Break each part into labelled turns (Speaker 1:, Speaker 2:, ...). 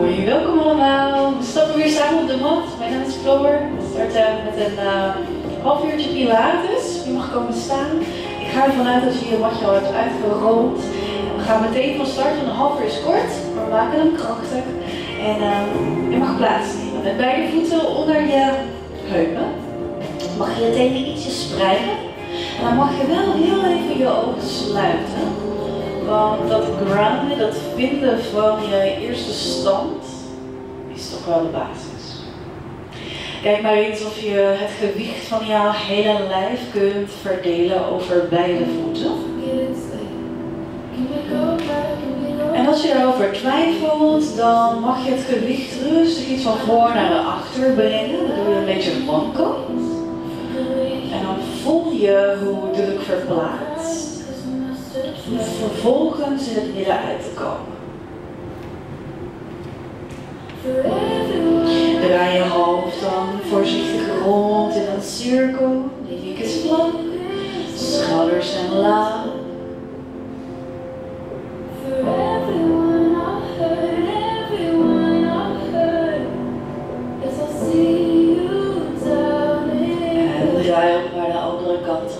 Speaker 1: Hoi, welkom allemaal. We stappen weer samen op de mat. Mijn naam is Floor. We starten met een half uurtje Pilates. Je mag komen staan. Ik ga ervan uit dat je je matje al hebt uitgerold. We gaan meteen van start, want een half uur is kort, maar we maken hem krachtig. En je mag plaatsnemen met beide voeten onder je heupen. Mag je tenen ietsje spreiden. En dan mag je wel heel even je ogen sluiten. Want dat grounden, dat vinden van je eerste stand, is toch wel de basis. Kijk maar eens of je het gewicht van jouw hele lijf kunt verdelen over beide voeten. En als je erover twijfelt, dan mag je het gewicht rustig iets van voor naar achter brengen, waardoor je een beetje wankelt. En dan voel je hoe druk verplaatst. Om vervolgens in het midden uit te komen. Draai je hoofd dan voorzichtig rond in een cirkel. De nek is vlak, schouders zijn laag. En draai op naar de andere kant.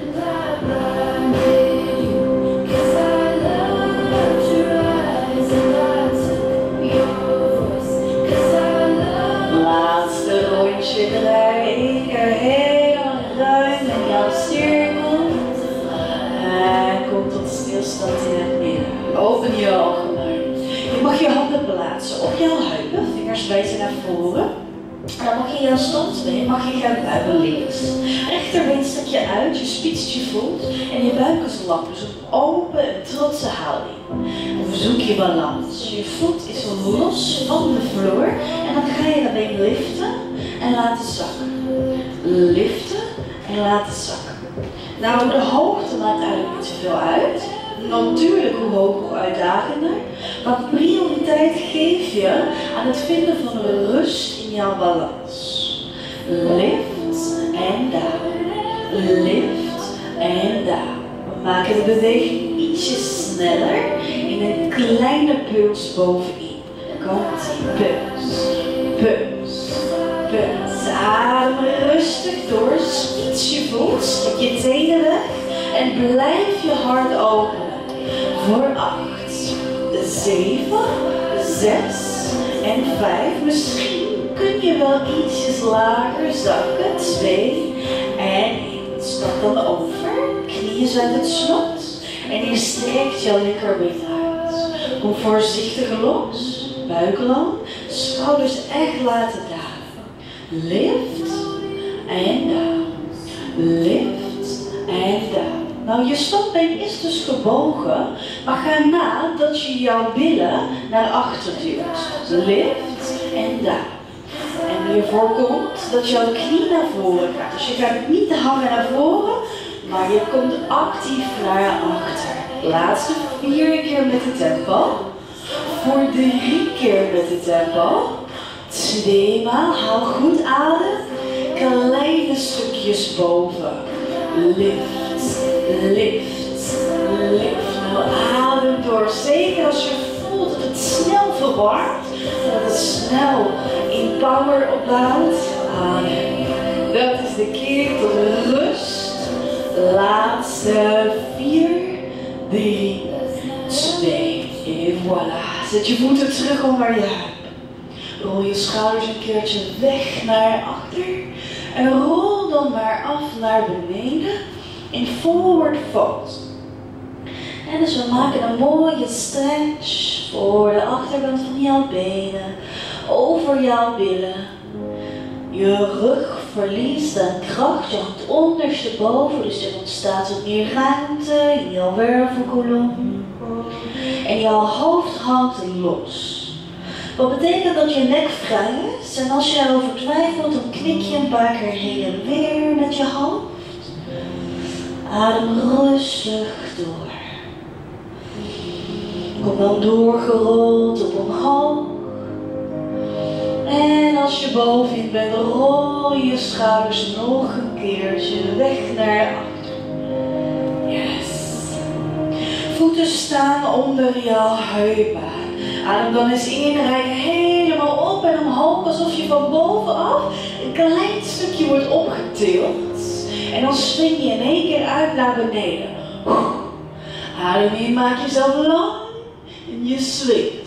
Speaker 1: Draai één keer helemaal ruim in jouw cirkel. En kom tot stilstand in het midden. Open je ogen maar. Je mag je handen plaatsen op jouw heupen, vingers wijzen naar voren. En dan mag je jouw standbeen gaan buigen links. Rechterbeen stek je uit, je spitst je voet en je buik is lang. Dus een open en trotse houding. En zoek je balans. Je voet is los van de vloer en dan ga je dat been liften en laten zakken. Liften en laten zakken. Nou, de hoogte maakt eigenlijk niet zoveel uit. Natuurlijk hoe hoog, hoe uitdagender. Maar prioriteit geef je aan het vinden van rust in jouw balans. Lift en down. Lift en down. We maken de beweging ietsje sneller in een kleine puls bovenin. Komt die puls, puls, puls. Adem rustig door, spits je voet, stek je tenen weg en blijf je hart open. Voor 8, 7, 6 en 5. Misschien kun je wel ietsjes lager zakken. 2 en 1. Stap dan over. Knieën zijn het slot. En je strekt jouw linkerbeen uit. Kom voorzichtig los. Buik lang. Schouders echt laten dagen. Lift en down. Lift en down. Nou, je standbeen is dus gebogen, maar ga na dat je jouw billen naar achter duwt. Lift en down. En je voorkomt dat jouw knie naar voren gaat. Dus je gaat niet hangen naar voren, maar je komt actief naar achter. Laatste 4 keer met de tempo. Voor 3 keer met de tempo. 2 maal, haal goed adem. Kleine stukjes boven. Lift, lift, lift. Nou, adem door. Zeker als je voelt dat het snel verwarmt. Dat het snel in power opbouwt. Adem. Dat is de keer tot rust. Laatste 4, 3, 2. En voilà. Zet je voeten terug onder je heup. Rol je schouders een keertje weg naar achter. En rol dan maar af naar beneden in forward fold. En dus we maken een mooie stretch voor de achterkant van jouw benen, over jouw billen. Je rug verliest aan kracht, je hangt ondersteboven, dus er ontstaat wat meer ruimte in jouw wervelkolom. En jouw hoofd hangt los. Wat betekent dat je nek vrij is en als je erover twijfelt, dan knik je een paar keer heen en weer met je hoofd. Adem rustig door. Kom dan doorgerold op omhoog. En als je bovenin bent, rol je schouders nog een keertje weg naar achter. Yes. Voeten staan onder jouw heupen. Adem dan eens in, rij helemaal op en omhoog alsof je van bovenaf een klein stukje wordt opgetild. En dan swing je in één keer uit naar beneden. Adem in, maak jezelf lang en je swingt.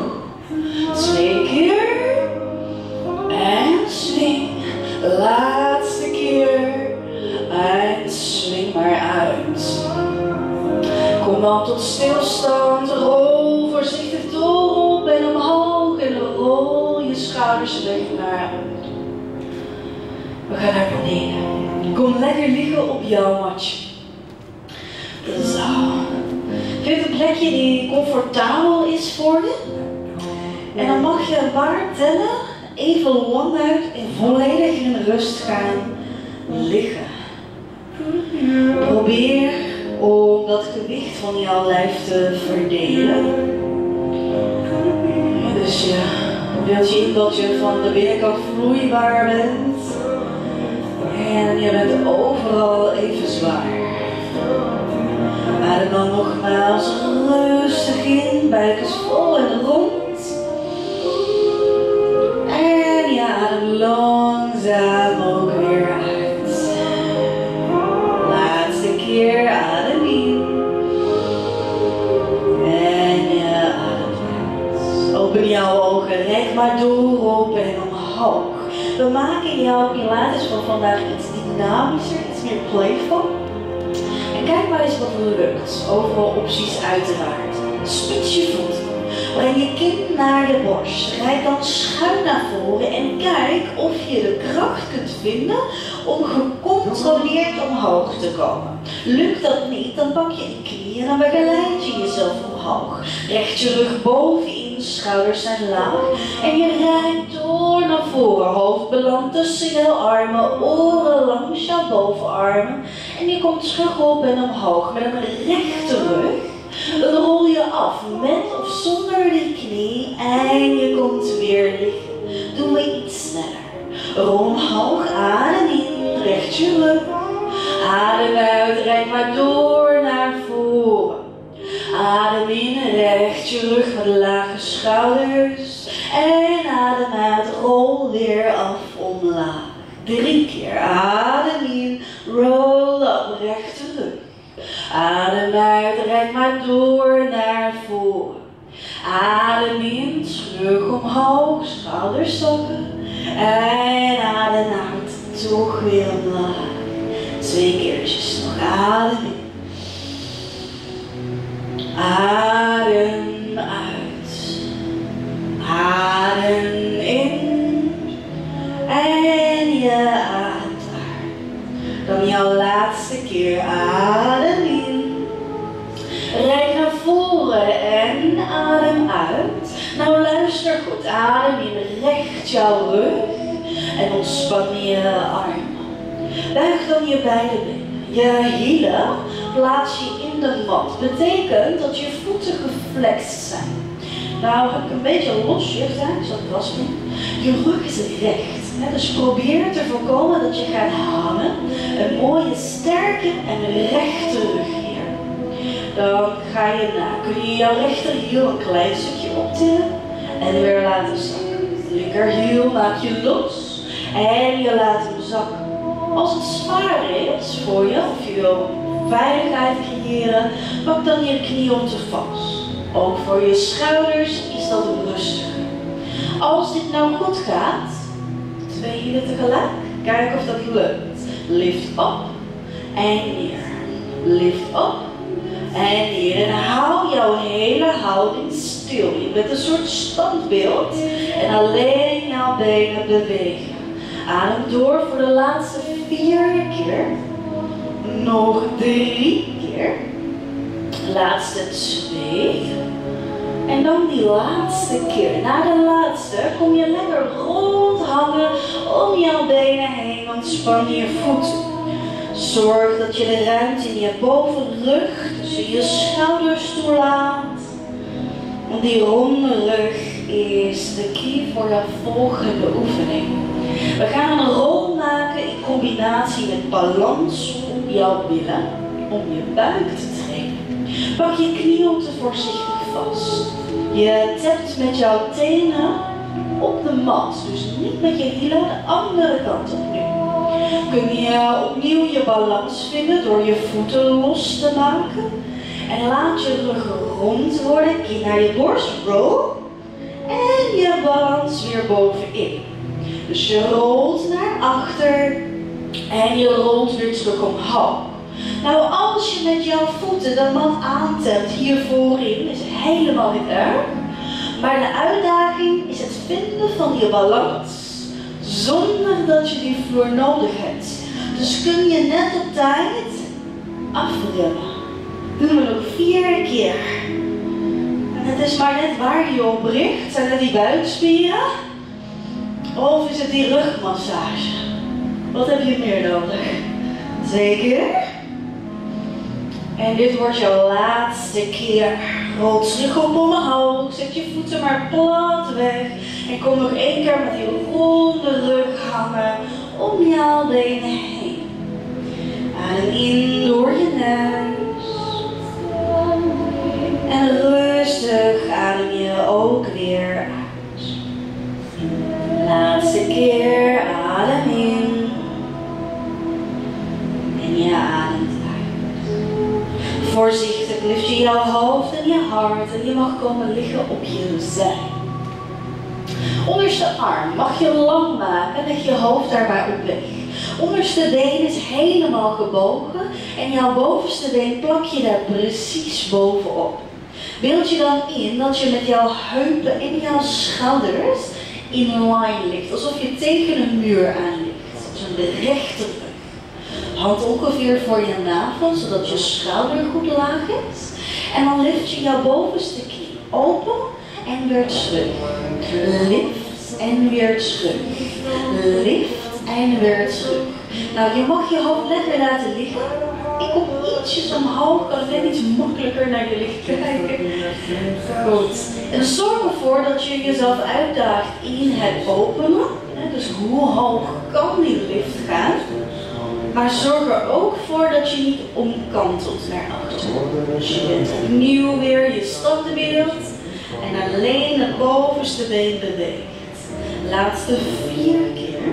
Speaker 1: 2 keer en swing. Laatste keer en swing maar uit. Kom dan tot stilstand, rol voorzichtig door op en omhoog en rol je schouders weg naar uit. We gaan naar beneden. Kom lekker liggen op jouw matje. Zo. Vind een plekje die comfortabel is voor je. En dan mag je een paar tellen even lang uit en volledig in rust gaan liggen. Probeer om dat gewicht van jouw lijf te verdelen. Dus je beeld je in dat je van de binnenkant vloeibaar bent. En je bent overal even zwaar. Adem dan nogmaals rustig in, buik is vol en rond. En je adem langzaam ook weer uit. Laatste keer adem in. En je ademt uit. Open jouw ogen, rek maar door op en omhoog. We maken jouw Pilates van vandaag iets dynamischer, iets meer playful. En kijk maar eens wat er lukt. Overal opties uiteraard. Spits je voeten. Breng je kin naar de borst. Rijd dan schuin naar voren en kijk of je de kracht kunt vinden om gecontroleerd omhoog te komen. Lukt dat niet, dan pak je de knieën en dan begeleid je jezelf omhoog. Recht je rug bovenin, schouders zijn laag. En je rijdt door naar voren. Hoofd belandt tussen jouw armen, oren langs jouw bovenarmen. En je komt terug op en omhoog met een rechte rug. Dan rol je af met of zonder de knie en je komt weer liggen. Doen we iets sneller. Rol omhoog, adem in, recht je rug. Adem uit, rek maar door naar voren. Adem in, recht je rug met lage schouders. En adem uit, rol weer af omlaag. 3 keer, adem in, roll up, rechte rug. Adem uit, rek maar door naar voren. Adem in, terug omhoog, schouders zakken. En adem uit, toch weer omlaag. 2 keertjes nog, adem in. Adem uit. Adem in. En je ademt uit. Dan jouw laatste keer, adem in. Rijd naar voren en adem uit. Nou luister goed, adem in, recht jouw rug en ontspan je armen. Buig dan je beide benen. Je hielen plaats je in de mat. Betekent dat je voeten geflext zijn. Nou heb ik een beetje los je gedaan, ik zal het vast doen. Je rug is recht. Dus probeer te voorkomen dat je gaat hangen. Een mooie sterke en rechte rug hier. Dan ga je kun je jouw rechterhiel een klein stukje optillen en weer laten zakken. Linkerhiel maak je los en je laat hem zakken. Als het zwaar is voor je, of je wil veiligheid creëren, pak dan je knie om te vast. Ook voor je schouders is dat rustiger. Als dit nou goed gaat, 2 hielen tegelijk, kijk of dat lukt. Lift op en neer. Lift op en neer. En hou jouw hele houding stil. Je bent een soort standbeeld en alleen jouw benen bewegen. Adem door voor de laatste 4 keer. Nog 3 keer. Laatste 2. En dan die laatste keer. Na de laatste kom je lekker rondhangen om jouw benen heen. Ontspan je voeten. Zorg dat je de ruimte in je bovenrug tussen je schouders toelaat. Want die ronde rug is de key voor de volgende oefening. We gaan een rol maken in combinatie met balans op jouw billen om je buik te trainen. Pak je knieholte voorzichtig vast. Je tapt met jouw tenen op de mat, dus niet met je hielen, de andere kant op nu. Kun je opnieuw je balans vinden door je voeten los te maken. En laat je rug rond worden, kin naar je borst, roll. En je balans weer bovenin. Dus je rolt naar achter en je rolt weer terug omhoog. Nou, als je met jouw voeten de mat aantelt hier voorin, is het helemaal niet erg. Maar de uitdaging is het vinden van je balans zonder dat je die vloer nodig hebt. Dus kun je net op tijd afremmen. Doen we nog 4 keer. En het is maar net waar je op richt. Zijn het die buikspieren? Of is het die rugmassage? Wat heb je meer nodig? 2 keer. En dit wordt jouw laatste keer. Rol terug op omhoog. Zet je voeten maar plat weg. En kom nog 1 keer met die ronde rug hangen om jouw benen heen. Adem in door je neus. En rustig adem je ook weer uit. Laatste keer adem in. En je ademt uit. Voorzichtig lift je jouw hoofd en je hart en je mag komen liggen op je zij. Onderste arm mag je lang maken en leg je hoofd daarbij op weg. Onderste been is helemaal gebogen en jouw bovenste been plak je daar precies bovenop. Beeld je dan in dat je met jouw heupen en jouw schouders in line ligt, alsof je tegen een muur aan ligt, als een rechte rug. Hand ongeveer voor je navel, zodat je schouder goed laag is. En dan lift je jouw bovenste knie open en weer terug. Lift en weer terug. Lift en weer terug. Nou, je mag je hoofd lekker laten liggen. Ik kom ietsjes omhoog, kan net iets makkelijker naar je licht kijken. Goed. En zorg ervoor dat je jezelf uitdaagt in het openen. Dus hoe hoog kan die lift gaan? Maar zorg er ook voor dat je niet omkantelt naar achteren. Dus je bent opnieuw weer je standbeeld en alleen het bovenste been beweegt. Laatste 4 keer.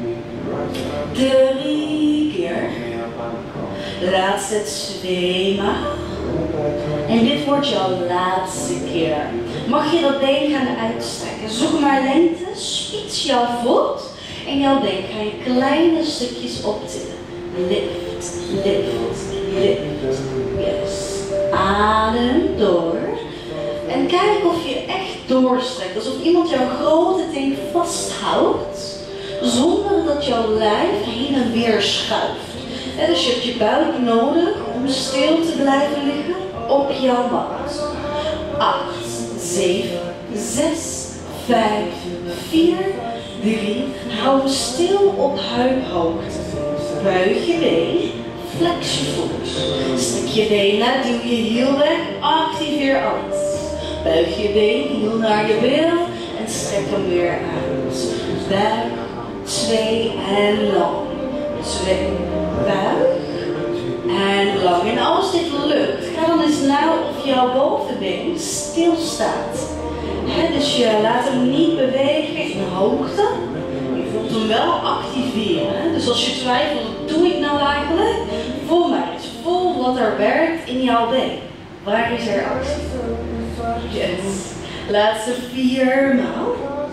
Speaker 1: 3 keer. Laatste 2 maal. En dit wordt jouw laatste keer. Mag je dat been gaan uitstrekken. Zoek maar lengte, spits jouw voet en jouw been ga je kleine stukjes optillen. Lift, lift, lift. Yes. Adem door. En kijk of je echt doorstrekt. Alsof iemand jouw grote teen vasthoudt. Zonder dat jouw lijf heen en weer schuift. En dus je hebt je buik nodig om stil te blijven liggen op jouw mat. 8, 7, 6, 5, 4, 3. Hou stil op heuphoogte. Buig je been, flex je voet. Strek je been uit, duw je hiel weg, activeer alles. Buig je been, hiel naar je bil en strek hem weer uit. Buig, 2 en lang. 2, buig en lang. En als dit lukt, ga dan eens na of jouw bovenbeen stilstaat. Dus je laat hem niet bewegen in hoogte. Je voelt hem wel activeren. Dus als je twijfelt, wat doe ik nou eigenlijk? Voel maar eens. Voel wat er werkt in jouw been. Waar is er actie? Yes. Laatste 4 maal.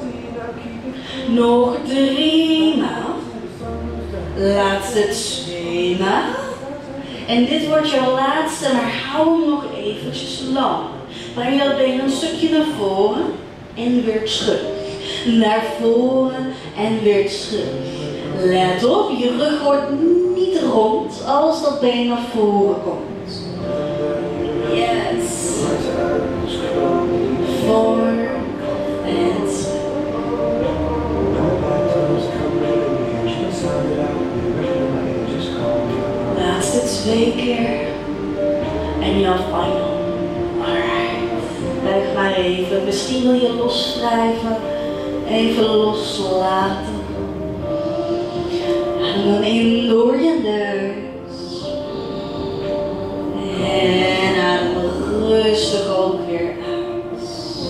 Speaker 1: Nog 3 maal. Laatste 2 maal. En dit wordt jouw laatste, maar hou hem nog eventjes lang. Breng dat been een stukje naar voren en weer terug. Naar voren en weer terug. Let op, je rug wordt niet rond als dat been naar voren komt. Yes. Voor en terug. Laatste 2 keer. En jouw final. Buig maar even. Misschien wil je loswrijven. Even loslaten. Adem dan in door je neus. En adem rustig ook weer uit.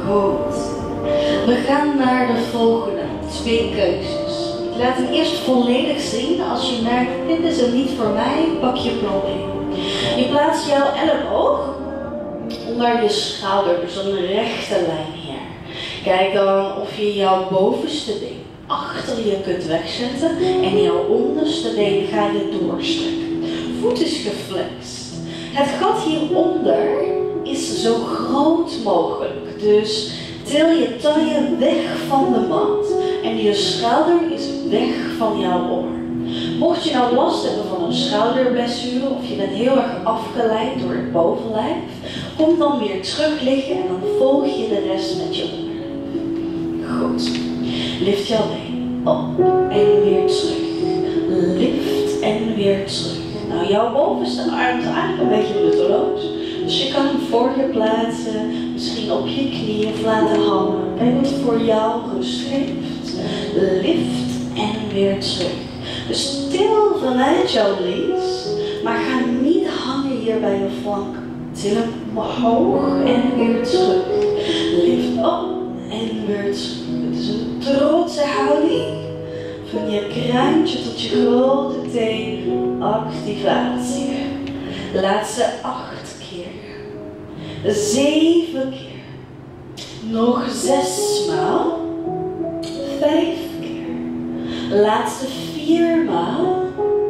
Speaker 1: Goed. We gaan naar de volgende 2 keuzes. Ik laat hem eerst volledig zien. Als je merkt, dit is hem niet voor mij, pak je probleem. Je plaatst jouw elleboog onder je schouder, dus een rechte lijn hier. Kijk dan of je jouw bovenste been achter je kunt wegzetten en jouw onderste been ga je doorstrekken. Voet is geflext. Het gat hieronder is zo groot mogelijk, dus til je taille weg van de mat en je schouder is weg van jouw oor. Mocht je nou last hebben van een schouderblessure of je bent heel erg afgeleid door het bovenlijf, kom dan weer terug liggen en dan volg je de rest met je onderlijf. Goed. Lift jouw been op en weer terug. Lift en weer terug. Nou, jouw bovenste arm is eigenlijk een beetje nutteloos. Dus je kan hem voor je plaatsen, misschien op je knieën of laten hangen. Kijk wat voor jou rust geeft. Lift en weer terug. Dus til vanuit jouw lies, maar ga niet hangen hier bij je flank. Til hem omhoog en weer terug. Lift op en weer terug. Het is een trotse houding. Van je kruintje tot je grote teen. Activatie. Laatste 8 keer. 7 keer. Nog 6 maal. 5 keer. Laatste 4 maal.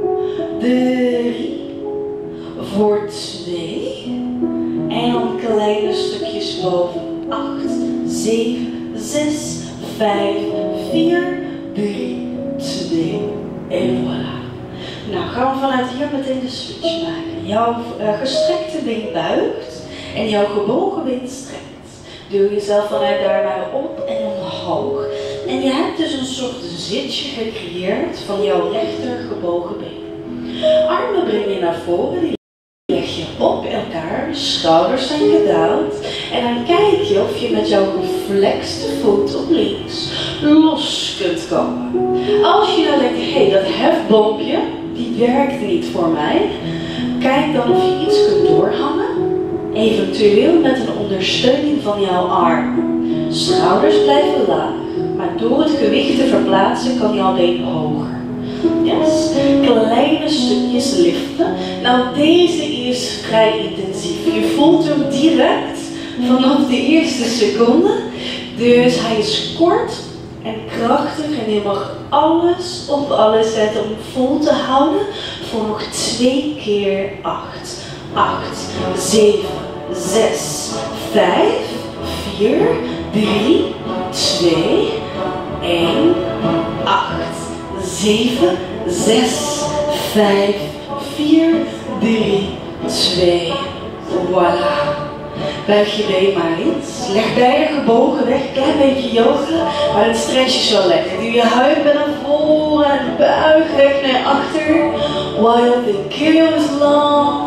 Speaker 1: 3. Voor 2. En dan kleine stukjes boven. 8, 7, 6, 5, 4, 3, 2. En voilà. Nou, gaan we vanuit hier meteen de switch maken. Jouw gestrekte been buigt en jouw gebogen been strekt. Duw jezelf vanuit daar maar op en omhoog. En je hebt dus een soort zitje gecreëerd van jouw rechter gebogen been. Armen breng je naar voren, die leg je op elkaar, schouders zijn gedaald. En dan kijk je of je met jouw geflexte voet op links los kunt komen. Als je dan denkt, hé, dat hefboompje, die werkt niet voor mij. Kijk dan of je iets kunt doorhangen. Eventueel met een ondersteuning van jouw arm. Schouders blijven laag, maar door het gewicht te verplaatsen kan jouw been hoger. Yes. Kleine stukjes liften. Nou, deze is vrij intensief. Je voelt hem direct vanaf de eerste seconde. Dus hij is kort en krachtig en je mag alles op alles zetten om vol te houden voor nog 2 keer 8. 8, 7, 6, 5, 4, 3, 2, 1, 8, 7, 6, 5, 4, 3, 2, voilà. Buig je been maar eens. Leg beide gebogen weg, klein beetje yoga, maar het stretch is wel lekker. Duw je heupen naar voren en buig recht naar achter. While the keel is long.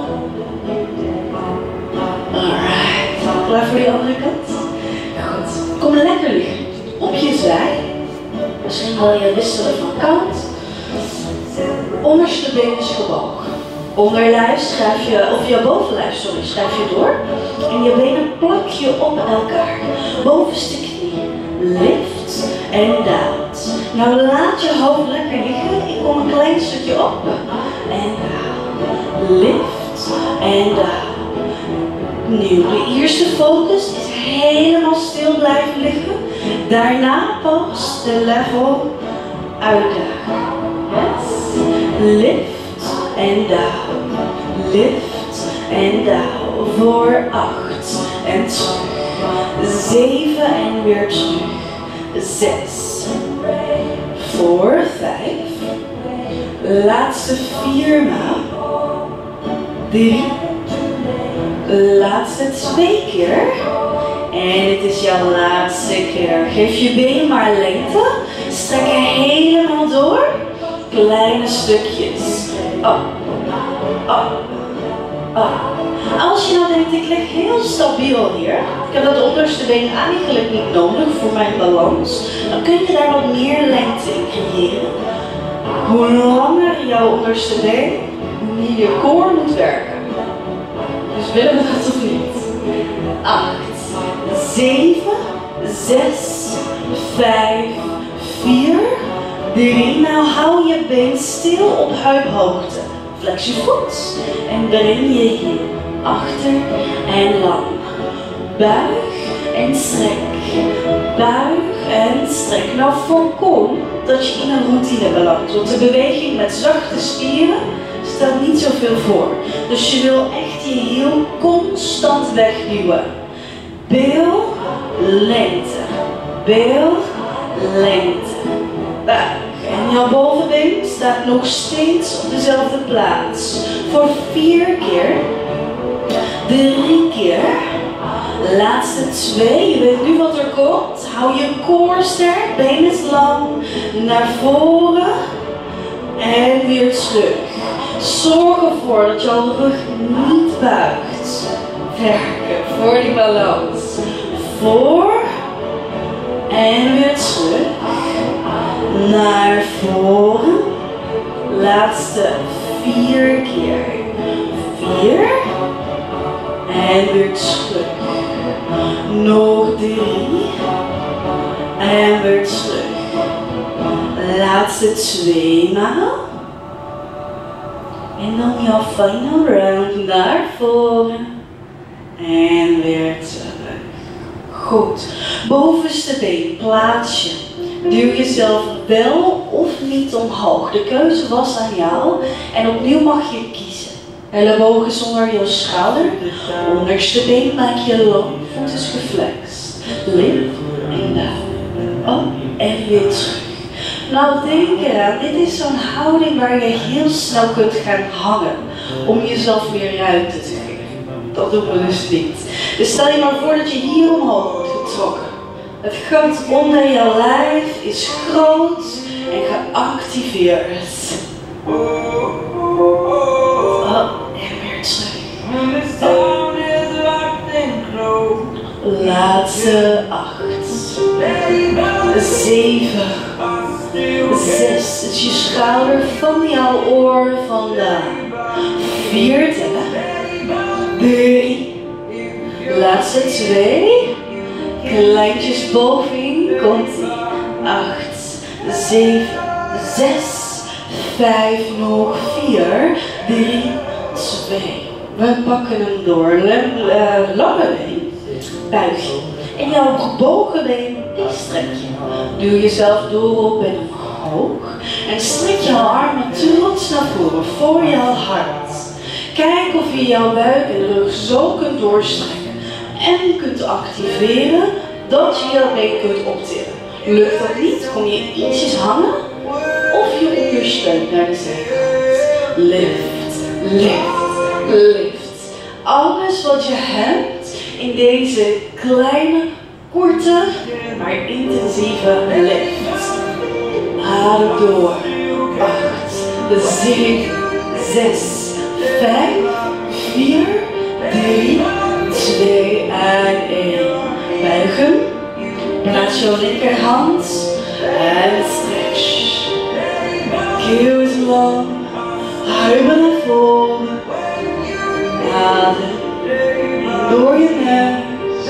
Speaker 1: Alright, klaar voor die andere kant? Goed, kom lekker liggen. Op je zij. Misschien wil je wisselen van kant. Onderste been is gebogen. Onderlijf schrijf je, of je bovenlijf, sorry, schrijf je door. En je benen plak je op elkaar. Bovenste knie. Lift en daalt. Nou, laat je hoofd lekker liggen. Ik kom een klein stukje op. En daal. Lift en daal. Nu, de eerste focus is helemaal stil blijven liggen. Daarna pas de level uitdagen. Yes. Lift en daal. Lift en daal. Voor 8 en terug. 7 en weer terug. 6. Voor 5. Laatste 4 maal. 3. Laatste 2 keer. En dit is jouw laatste keer. Geef je been maar lengte. Strek je helemaal door. Kleine stukjes. Op. Op. Op. Als je nou denkt, ik lig heel stabiel hier. Ik heb dat onderste been eigenlijk niet nodig voor mijn balans. Dan kun je daar wat meer lengte in creëren. Hoe langer jouw onderste been, hoe meer je core moet werken. Dus willen we dat of niet? 8, 7, 6, 5, 4, 3. Nou hou je been stil op heuphoogte. Flex je voet en breng je hier achter en lang. Buig en strek. Buig en strek. Nou voorkom dat je in een routine belandt. Want de beweging met zachte spieren stelt niet zoveel voor. Dus je wil echt je hiel constant wegduwen. Bil, lengte. Bil, lengte. Buig. En jouw bovenbeen staat nog steeds op dezelfde plaats. Voor 4 keer. 3 keer. Laatste 2. Je weet nu wat er komt. Hou je core sterk. Been is lang. Naar voren. En weer terug. Zorg ervoor dat jouw rug niet buigt. Werken voor die balans. Voor. En weer terug. Naar voren. Laatste 4 keer. 4. En weer terug. Nog 3. En weer terug. Laatste 2 maal. En dan jouw final round naar voren. En weer terug. Goed. Bovenste been plaats je. Duw jezelf wel of niet omhoog. De keuze was aan jou. En opnieuw mag je kiezen. Elleboog is onder je schouder. Onderste been maak je lang. Voet is geflext. Lift en down. Op en weer terug. Nou denk eraan, dit is zo'n houding waar je heel snel kunt gaan hangen. Om jezelf meer ruimte te geven. Dat doen we dus niet. Dus stel je maar voor dat je hier omhoog wordt getrokken. Het gat onder jouw lijf is groot en geactiveerd. En weer terug. Laatste 8. 7. 6. Het is je schouder van jouw oor vandaan. 4 tellen. 3. Laatste 2. Kleintjes bovenin. Komt ie. 8. 7. 6. 5. Nog 4. 3. 2. We pakken hem door. Lange been. Buig je. En jouw gebogen been, die strek je. Duw jezelf door op en omhoog. En strek jouw armen trots naar voren, voor jouw hart. Kijk of je jouw buik en rug zo kunt doorstrekken. En kunt activeren dat je jouw been kunt optillen. Lukt dat niet, kom je ietsjes hangen. Of je ondersteunt naar de zijkant. Lift, lift, lift. Alles wat je hebt in deze kleine, korte, maar intensieve lift. Adem door. 8, 7, 6, 5, 4, 3, 2 en 1. Buigen. Plaats jouw linkerhand en stretch. Keel is lang. Heupen naar voren. Adem. Door je neus.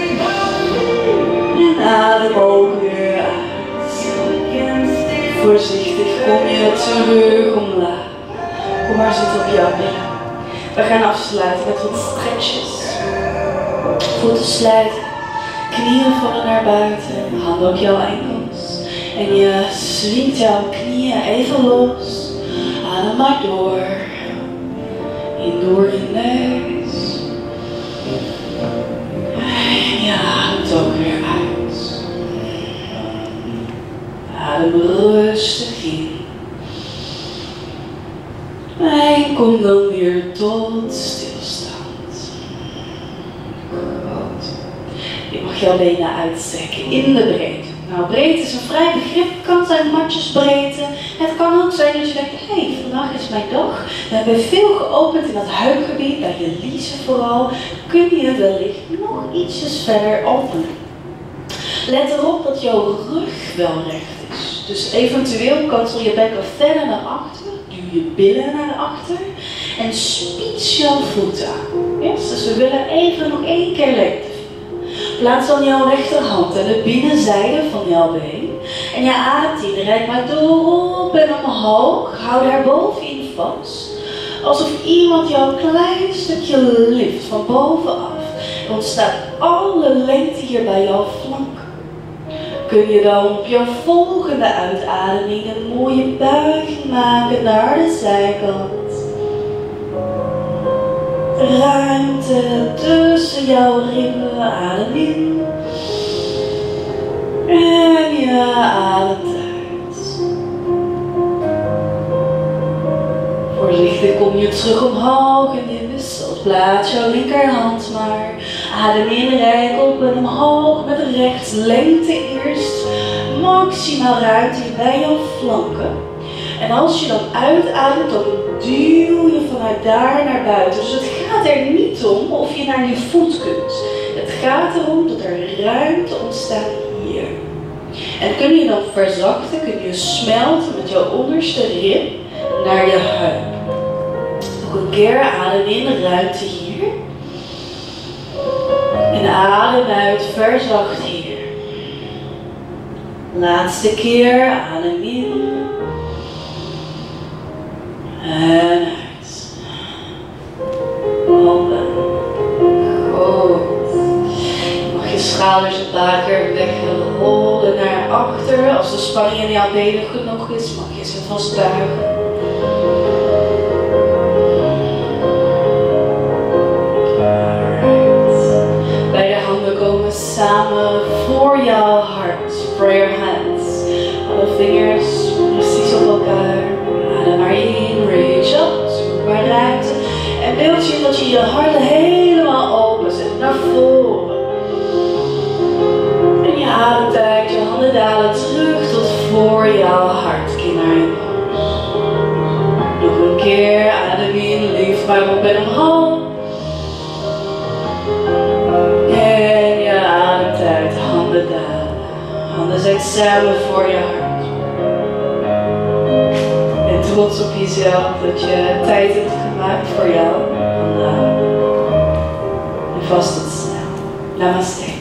Speaker 1: En adem ook weer uit. Voorzichtig kom je terug omlaag. Kom maar zitten op jouw billen. We gaan afsluiten met wat stretches. Voeten sluiten. Knieën vallen naar buiten. Handen op jouw enkels. En je swingt jouw knieën even los. Adem maar door. In door je neus. En je ademt ook weer uit. Adem rustig in. En kom dan weer tot stilstand. Goed. Je mag jouw benen uitstrekken in de breedte. Nou, breedte is een vrij begrip. Het kan zijn matjesbreedte. Het kan ook zijn dat je denkt, hé, vandaag is mijn dag. We hebben veel geopend in dat heupgebied, bij je liezen vooral. Kun je wellicht nog ietsjes verder openen. Let erop dat jouw rug wel recht is. Dus eventueel kantel je bekken verder naar achter. Duw je billen naar achter. En spits jouw voeten aan. Yes? Dus we willen even nog 1 keer lengte. Plaats dan jouw rechterhand aan de binnenzijde van jouw been. En je ademt in, rijd maar door op en omhoog. Hou daar bovenin vast. Alsof iemand jou een klein stukje lift van bovenaf. Er ontstaat alle lengte hier bij jouw flank. Kun je dan op jouw volgende uitademing een mooie buiging maken naar de zijkant. Ruimte tussen jouw ribben, adem in. En je ademt uit. Voorzichtig kom je terug omhoog en je wisselt. Plaats jouw linkerhand maar. Adem in, rijk op en omhoog met rechts. Lengte eerst. Maximaal ruimte bij jouw flanken. En als je dan uitademt, dan duw je vanuit daar naar buiten. Dus het gaat er niet om of je naar je voet kunt. Het gaat erom dat er ruimte ontstaat hier. En kun je dan verzachten, kun je smelten met jouw onderste rib naar je heup. Nog een keer, adem in, ruimte hier. En adem uit, verzacht hier. Laatste keer, adem in. En uit. Open. Goed. Je mag je schouders een paar keer wegrollen naar achter. Als de spanning in jouw benen genoeg is, mag je ze vast buigen. Beide handen komen samen voor jouw hart. For your hands. Alle vingers precies op elkaar. Adem maar in, reach up, zoek maar ruimte. En beeld je dat je je hart helemaal open zet, naar voren. En je ademt uit, je handen dalen terug tot voor jouw hart, kin naar je borst. Nog een keer, adem in, lief maar op en omhoog. En je ademt uit, handen dalen. Handen zijn samen voor je hart. Trots op jezelf dat je tijd hebt gemaakt voor jou. En vast tot snel. Namaste.